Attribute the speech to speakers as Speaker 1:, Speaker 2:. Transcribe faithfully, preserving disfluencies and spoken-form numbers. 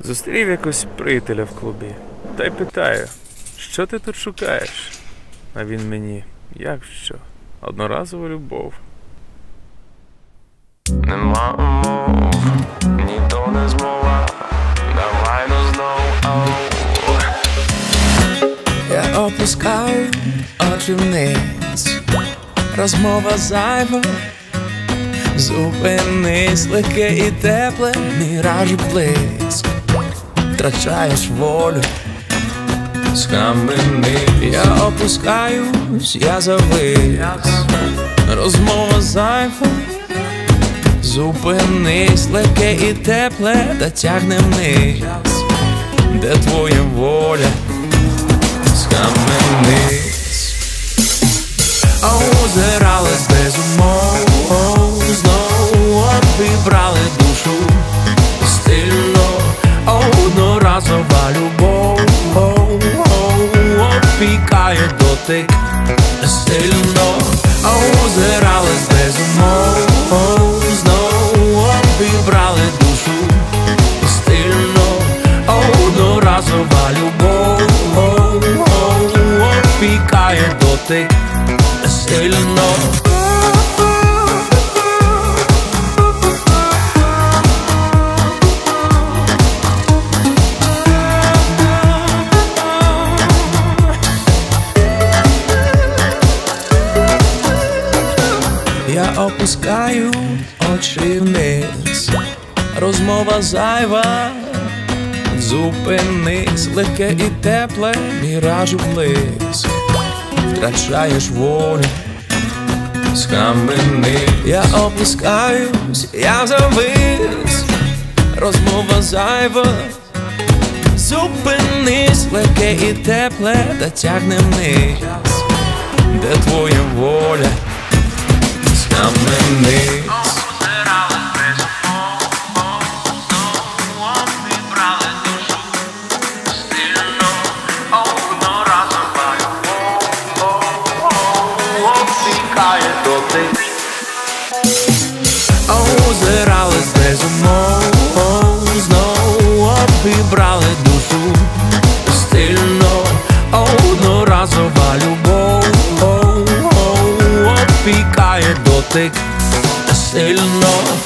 Speaker 1: Зустрів якось приятеля в клубі, та й питаю, що ти тут шукаєш? А він мені, як що? Одноразова любов.
Speaker 2: Нема умов, ніхто не змова, давай ну знов.
Speaker 3: Я опускаю очі вниз, розмова зайва. Зупинись, легке і тепле, міражу блиск. Втрачаєш волю, схаменись. Я опускаюсь, я завис, розмова зайва. Зупинись, легке і тепле, та тягне вниз. Де твоя воля, схаменись. Озирались без умов, знову обібрали душу стильно. Одноразова любов опікає дотик сильно. Озирались без умов, знову обібрали душу стильно. Одноразова любов опікає дотик сильно. Я опускаю очі вниз, розмова зайва. Зупинись, легке і тепле, міражу блиск. Втрачаєш волю, схаменись. Я опускаюсь, я завис, розмова зайва. Зупинись, легке і тепле, та тягне вниз. Де твоя воля, схаменись. Озирались без умов, знову обібрали душу стильно. Одноразова любов опікає дотик сильно.